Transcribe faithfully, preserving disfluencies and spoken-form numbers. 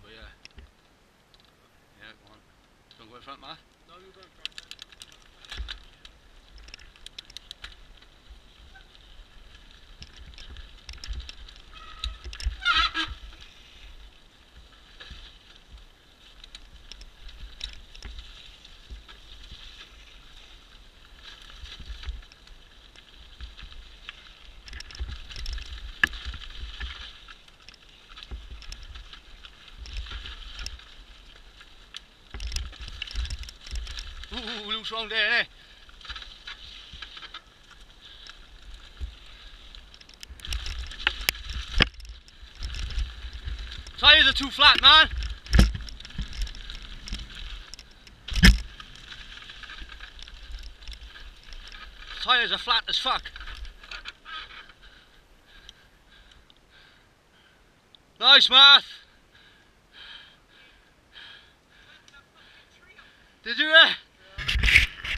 but yeah. Yeah, go on. Do you want to go in front, Matt? No, you go in front. Ooh, loose round there, eh? Tyres are too flat, man. Tyres are flat as fuck. Nice, Matt. Did you, eh?